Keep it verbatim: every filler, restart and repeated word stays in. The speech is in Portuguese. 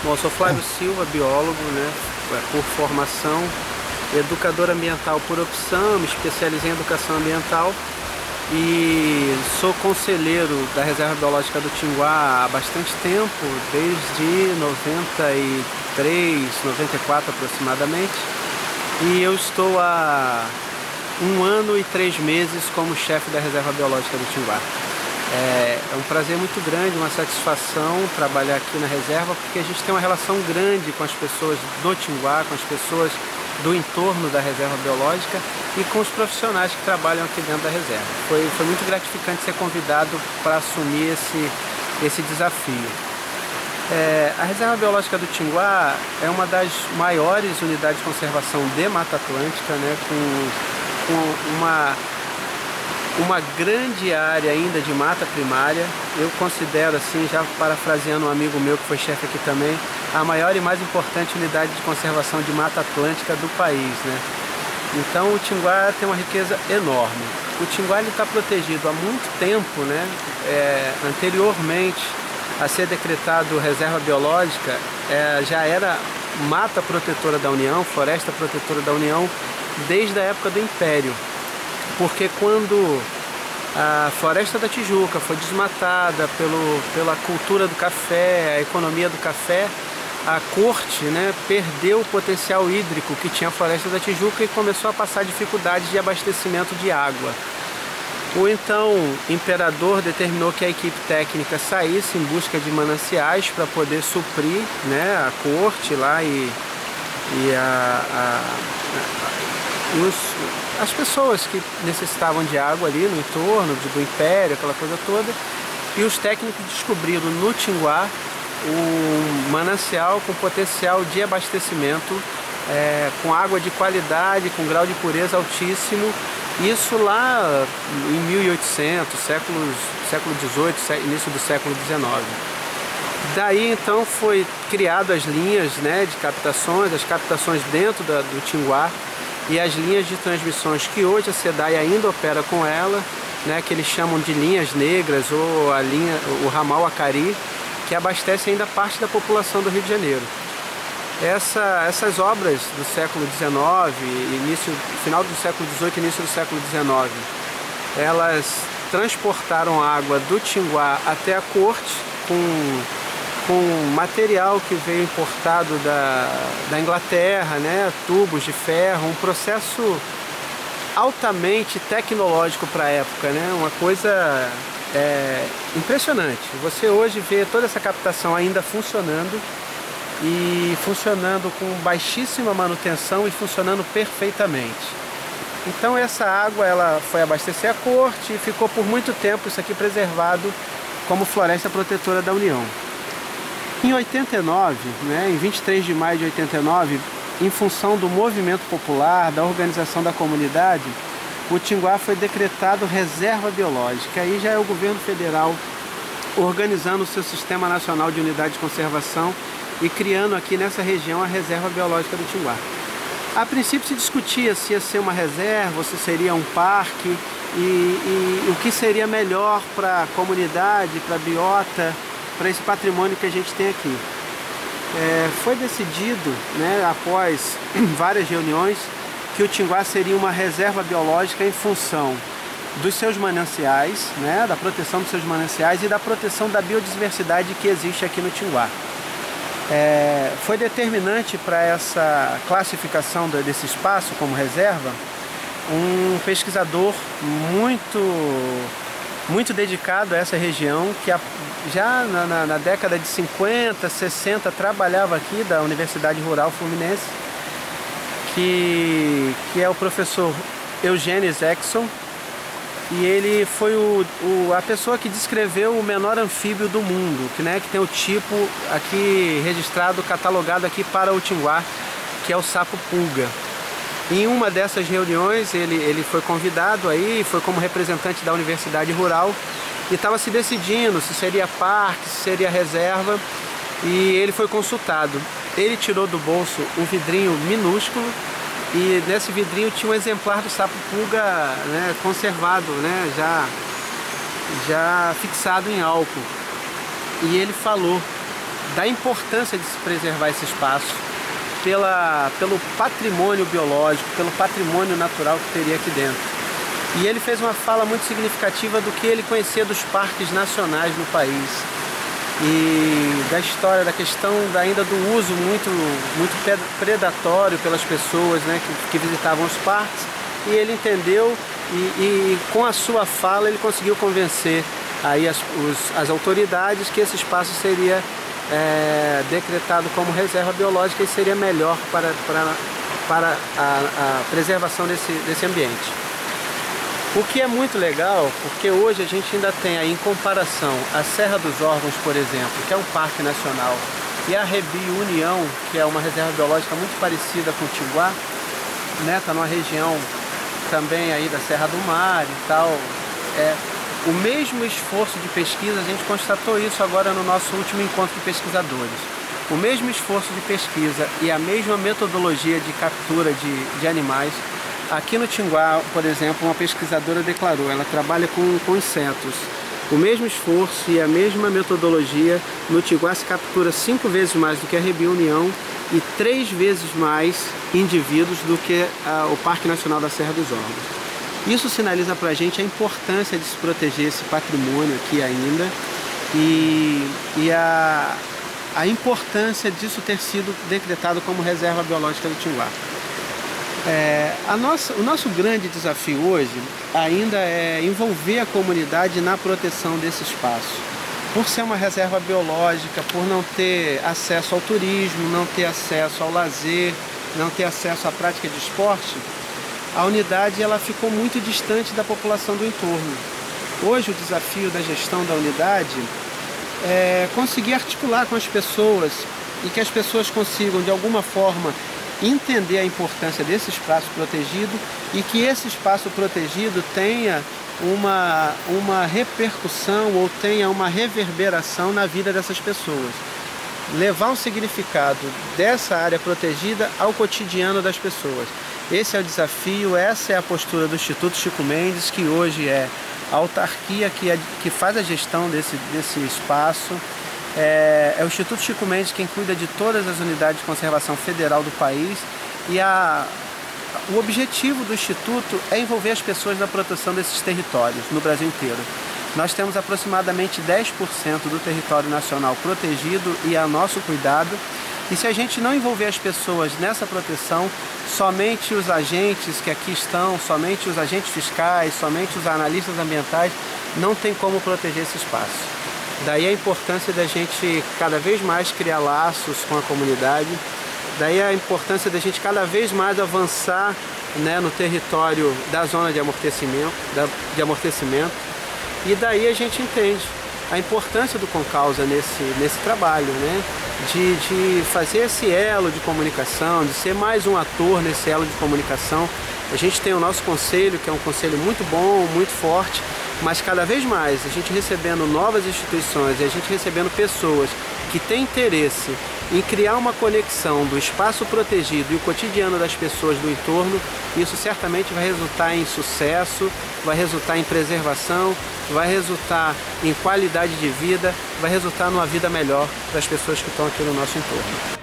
Bom, eu sou Flávio Silva, biólogo, né, por formação, educador ambiental por opção, me especializei em educação ambiental e sou conselheiro da Reserva Biológica do Tinguá há bastante tempo, desde noventa e três, noventa e quatro aproximadamente, e eu estou há um ano e três meses como chefe da Reserva Biológica do Tinguá. É, é um prazer muito grande, uma satisfação trabalhar aqui na reserva, porque a gente tem uma relação grande com as pessoas do Tinguá, com as pessoas do entorno da reserva biológica e com os profissionais que trabalham aqui dentro da reserva. Foi, foi muito gratificante ser convidado para assumir esse, esse desafio. É, a Reserva Biológica do Tinguá é uma das maiores unidades de conservação de Mata Atlântica, né, com, com uma... uma grande área ainda de mata primária. Eu considero, assim, já parafraseando um amigo meu que foi chefe aqui também, a maior e mais importante unidade de conservação de mata atlântica do país, né? Então o Tinguá tem uma riqueza enorme. O Tinguá está protegido há muito tempo, né? É, anteriormente a ser decretado reserva biológica, é, já era mata protetora da União, floresta protetora da União, desde a época do Império. Porque quando a Floresta da Tijuca foi desmatada pelo, pela cultura do café, a economia do café, a corte, né, perdeu o potencial hídrico que tinha a Floresta da Tijuca e começou a passar dificuldades de abastecimento de água. O então imperador determinou que a equipe técnica saísse em busca de mananciais para poder suprir, né, a corte lá e, e a, a, a Os, as pessoas que necessitavam de água ali no entorno do Império, aquela coisa toda, e os técnicos descobriram no Tinguá um manancial com potencial de abastecimento, é, com água de qualidade, com grau de pureza altíssimo, isso lá em mil e oitocentos, séculos, século dezoito, início do século dezenove. Daí então foi criado as linhas, né, de captações, as captações dentro da, do Tinguá, e as linhas de transmissões que hoje a SEDAI ainda opera com ela, né, que eles chamam de linhas negras ou a linha, o ramal Acari, que abastece ainda parte da população do Rio de Janeiro. Essa, essas obras do século dezenove, início, final do século dezoito, início do século dezenove, elas transportaram água do Tinguá até a corte com com material que veio importado da, da Inglaterra, né, tubos de ferro, um processo altamente tecnológico para a época, né, uma coisa é, impressionante. Você hoje vê toda essa captação ainda funcionando e funcionando com baixíssima manutenção e funcionando perfeitamente. Então essa água ela foi abastecer a corte e ficou por muito tempo isso aqui preservado como floresta protetora da União. Em oitenta e nove, né, em vinte e três de maio de oitenta e nove, em função do movimento popular, da organização da comunidade, o Tinguá foi decretado reserva biológica. Aí já é o governo federal organizando o seu sistema nacional de unidade de conservação e criando aqui nessa região a reserva biológica do Tinguá. A princípio se discutia se ia ser uma reserva, ou se seria um parque e, e o que seria melhor para a comunidade, para a biota, para esse patrimônio que a gente tem aqui. É, foi decidido, né, após várias reuniões, que o Tinguá seria uma reserva biológica em função dos seus mananciais, né, da proteção dos seus mananciais e da proteção da biodiversidade que existe aqui no Tinguá. É, foi determinante para essa classificação desse espaço como reserva um pesquisador muito muito dedicado a essa região, que já na, na, na década de cinquenta, sessenta trabalhava aqui da Universidade Rural Fluminense, que, que é o professor Eugênio Exxon, e ele foi o, o, a pessoa que descreveu o menor anfíbio do mundo, que, né, que tem o tipo aqui registrado, catalogado aqui para o Tinguá, que é o sapo-pulga. Em uma dessas reuniões ele, ele foi convidado aí, foi como representante da Universidade Rural e estava se decidindo se seria parque, se seria reserva, e ele foi consultado. Ele tirou do bolso um vidrinho minúsculo e nesse vidrinho tinha um exemplar do sapo-pulga, né, conservado, né, já, já fixado em álcool. E ele falou da importância de se preservar esse espaço, pela, pelo patrimônio biológico, pelo patrimônio natural que teria aqui dentro. E ele fez uma fala muito significativa do que ele conhecia dos parques nacionais no país e da história, da questão ainda do uso muito, muito predatório pelas pessoas, né, que, que visitavam os parques, e ele entendeu e, e com a sua fala ele conseguiu convencer aí as, os, as autoridades que esse espaço seria é, decretado como reserva biológica e seria melhor para, para, para a, a preservação desse, desse ambiente. O que é muito legal, porque hoje a gente ainda tem aí, em comparação, a Serra dos Órgãos, por exemplo, que é um parque nacional, e a Rebio União, que é uma reserva biológica muito parecida com o Tinguá, né, tá numa região também aí da Serra do Mar e tal. É, o mesmo esforço de pesquisa, a gente constatou isso agora no nosso último encontro de pesquisadores. O mesmo esforço de pesquisa e a mesma metodologia de captura de, de animais. Aqui no Tinguá, por exemplo, uma pesquisadora declarou, ela trabalha com, com insetos. O mesmo esforço e a mesma metodologia, no Tinguá se captura cinco vezes mais do que a Rebio União e três vezes mais indivíduos do que a, o Parque Nacional da Serra dos Órgãos. Isso sinaliza para a gente a importância de se proteger esse patrimônio aqui ainda e, e a, a importância disso ter sido decretado como reserva biológica do Tinguá. É, a nossa, o nosso grande desafio hoje ainda é envolver a comunidade na proteção desse espaço. Por ser uma reserva biológica, por não ter acesso ao turismo, não ter acesso ao lazer, não ter acesso à prática de esporte, a unidade ela ficou muito distante da população do entorno. Hoje o desafio da gestão da unidade é conseguir articular com as pessoas e que as pessoas consigam de alguma forma entender a importância desse espaço protegido e que esse espaço protegido tenha uma, uma repercussão ou tenha uma reverberação na vida dessas pessoas. Levar um significado dessa área protegida ao cotidiano das pessoas. Esse é o desafio, essa é a postura do Instituto Chico Mendes, que hoje é a autarquia que, é, que faz a gestão desse, desse espaço. É, é o Instituto Chico Mendes quem cuida de todas as unidades de conservação federal do país e a, o objetivo do Instituto é envolver as pessoas na proteção desses territórios no Brasil inteiro. Nós temos aproximadamente dez por cento do território nacional protegido e a nosso cuidado, e se a gente não envolver as pessoas nessa proteção, somente os agentes que aqui estão, somente os agentes fiscais, somente os analistas ambientais, não tem como proteger esse espaço. Daí a importância da gente cada vez mais criar laços com a comunidade, daí a importância da gente cada vez mais avançar, né, no território da zona de amortecimento, da, de amortecimento, e daí a gente entende a importância do Concausa nesse, nesse trabalho, né, de, de fazer esse elo de comunicação, de ser mais um ator nesse elo de comunicação. A gente tem o nosso conselho, que é um conselho muito bom, muito forte, mas cada vez mais a gente recebendo novas instituições e a gente recebendo pessoas que têm interesse em criar uma conexão do espaço protegido e o cotidiano das pessoas do entorno, isso certamente vai resultar em sucesso, vai resultar em preservação, vai resultar em qualidade de vida, vai resultar numa vida melhor das pessoas que estão aqui no nosso entorno.